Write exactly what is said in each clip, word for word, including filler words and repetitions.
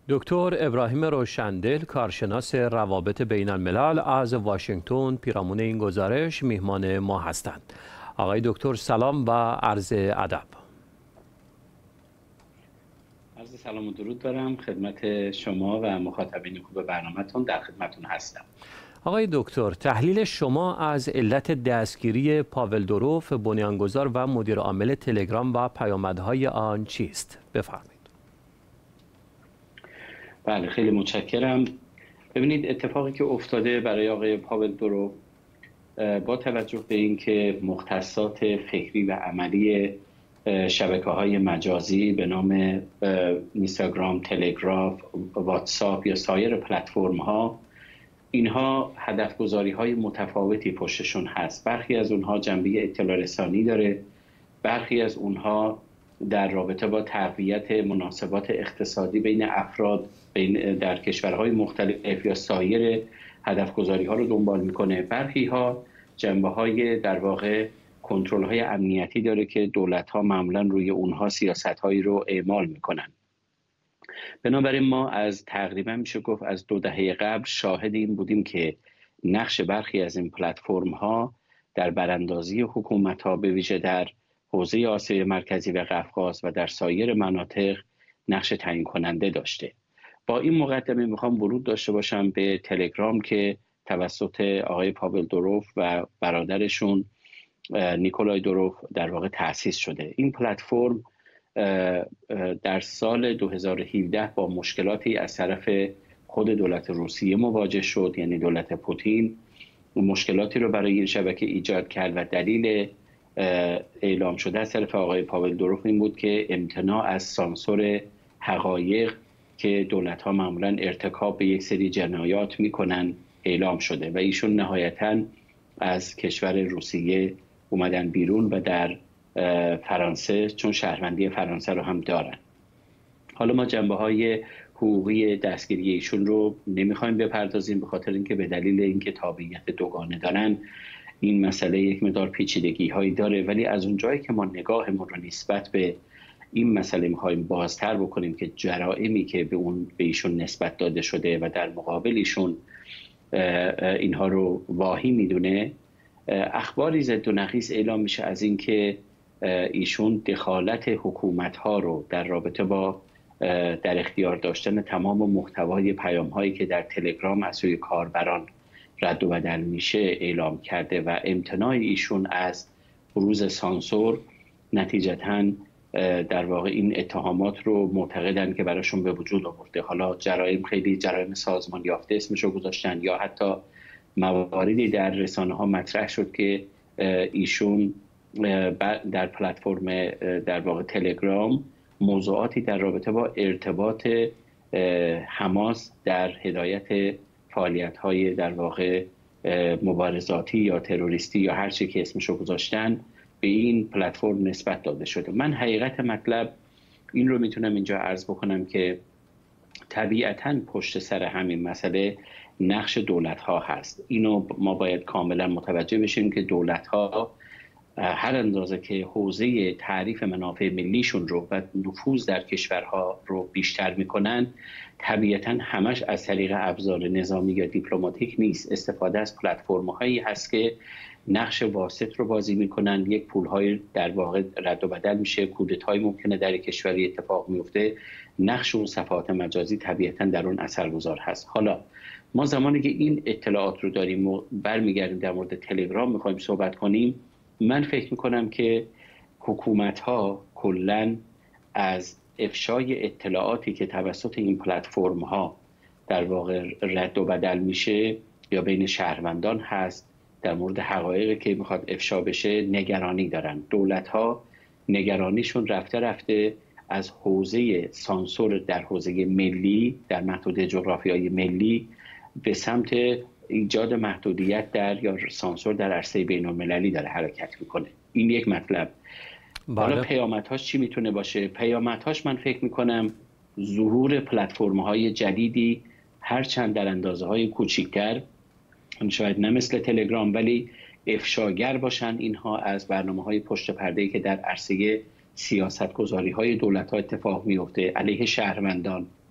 دکتر ابراهیم روشندل، کارشناس روابط بین الملل از واشنگتن، پیرامون این گزارش میهمان ما هستند. آقای دکتر سلام و عرض ادب. عرض سلام و درود دارم خدمت شما و مخاطبین خوب برنامه‌تون. در خدمتتون هستم. آقای دکتر، تحلیل شما از علت دستگیری پاول دوروف، بنیانگذار و مدیر عامل تلگرام و پیامدهای آن چیست؟ بفرمایید. بله، خیلی متشکرم. ببینید، اتفاقی که افتاده برای آقای پاول دوروف با توجه به اینکه مختصات فکری و عملی شبکه‌های مجازی به نام اینستاگرام، تلگرام، واتساپ یا سایر پلتفرم‌ها، اینها هدفگذاری‌های متفاوتی پشتشون هست. برخی از اونها جنبه اطلاع رسانی داره، برخی از اونها در رابطه با تقویت مناسبات اقتصادی بین افراد بین در کشورهای مختلف یا سایر هدفگذاری‌ها رو دنبال میکنه. برخی ها جنبه‌های در واقع کنترل‌های امنیتی داره که دولت‌ها معمولاً روی اونها سیاست‌هایی رو اعمال میکنن. بنابراین ما از تقریبا میشه گفت از دو دهه قبل شاهد این بودیم که نقش برخی از این پلتفرم‌ها در براندازی حکومت‌ها به ویژه در حوزه آسیای مرکزی و قفقاز و در سایر مناطق نقش تعیین کننده داشته. با این مقدمه میخوام ورود داشته باشم به تلگرام که توسط آقای پاول دوروف و برادرشون نیکولای دوروف در واقع تأسیس شده. این پلتفرم در سال دو هزار و هفده با مشکلاتی از طرف خود دولت روسیه مواجه شد، یعنی دولت پوتین مشکلاتی رو برای این شبکه ایجاد کرد و دلیل اعلام شده از طرف آقای پاول دوروف این بود که امتناع از سانسور حقایق که دولت‌ها معمولاً ارتکاب به یک سری جنایات میکنن اعلام شده و ایشون نهایتاً از کشور روسیه اومدن بیرون و در فرانسه، چون شهروندی فرانسه رو هم دارن. حالا ما جنبه‌های حقوقی دستگیری ایشون رو نمیخوایم بپردازیم به خاطر اینکه به دلیل اینکه تابعیت دوگانه دارن این مسئله یک مقدار پیچیدگی هایی داره، ولی از اون جایی که ما نگاهمون رو نسبت به این مسئله میخوایم بازتر بکنیم که جرائمی که به اون به ایشون نسبت داده شده و در مقابل ایشون اینها رو واهی میدونه، اخباری ضد و نقیض اعلام میشه از اینکه ایشون دخالت حکومت ها رو در رابطه با در اختیار داشتن تمام محتوای پیام هایی که در تلگرام از سوی کاربران رد و بدل میشه اعلام کرده و امتناع ایشون از بروز سانسور نتیجتاً در واقع این اتهامات رو معتقدن که براشون به وجود آورده. حالا جرایم خیلی جرایم سازمان یافته اسمشو گذاشتن یا حتی مواردی در رسانه ها مطرح شد که ایشون در پلتفرم در واقع تلگرام موضوعاتی در رابطه با ارتباط حماس در هدایت فعالیت‌های در واقع مبارزاتی یا تروریستی یا هر چی که اسمشو گذاشتن به این پلتفرم نسبت داده شده. من حقیقت مطلب این رو میتونم اینجا عرض بکنم که طبیعتاً پشت سر همین مسئله نقش دولت‌ها هست. اینو ما باید کاملا متوجه بشیم که دولت‌ها هر اندازه که حوزه تعریف منافع ملیشون رو و نفوذ در کشورها رو بیشتر میکنن، طبیعتاً همش از طریق ابزار نظامی یا دیپلماتیک نیست. استفاده از پلتفرم‌هایی هست که نقش واسط رو بازی میکنن، یک پول‌های در واقع رد و بدل میشه، کودتای ممکنه در کشوری اتفاق میفته، نقش اون صفحات مجازی طبیعتاً در اون اثرگذار هست. حالا ما زمانی که این اطلاعات رو داریم و برمیگردیم در مورد تلگرام میخوایم صحبت کنیم، من فکر میکنم که حکومت‌ها کلاً از افشای اطلاعاتی که توسط این پلتفرم‌ها در واقع رد و بدل میشه یا بین شهروندان هست در مورد حقایقی که میخواد افشا بشه نگرانی دارن. دولت‌ها نگرانیشون رفته رفته از حوزه سانسور در حوزه ملی در محدوده جغرافیایی ملی به سمت ایجاد محدودیت در یا سانسور در عرصه بین‌المللی داره حرکت میکنه. این یک مطلب. حالا پیامدهاش چی میتونه باشه؟ پیامدهاش من فکر میکنم ظهور پلتفرم‌های جدیدی هرچند در اندازه‌های کوچکتر، شاید نه مثل تلگرام، ولی افشاگر باشن اینها از برنامه‌های پشت پرده‌ای که در عرصه سیاست‌گذاری‌های دولت‌ها اتفاق میفته علیه شهروندان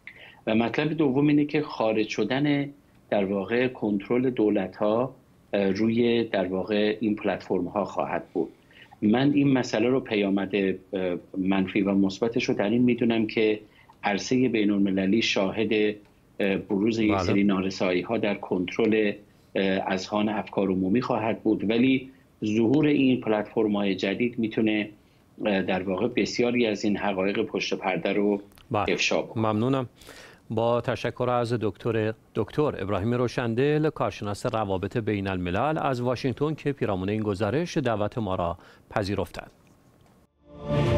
و مطلب دوم اینه که خارج شدن در واقع کنترل دولت‌ها روی در واقع این پلتفرم‌ها خواهد بود. من این مسئله رو پیامد منفی و مثبتش رو در این میدونم که عرصه بین‌المللی شاهد بروز یک سری نارسایی‌ها در کنترل اذهان افکار عمومی خواهد بود، ولی ظهور این پلتفرم‌های جدید میتونه در واقع بسیاری از این حقایق پشت پرده رو افشا بکنه. ممنونم. با تشکر از دکتر دکتر ابراهیم روشندل، کارشناس روابط بین الملل از واشنگتن که پیرامون این گزارش دعوت ما را پذیرفتند.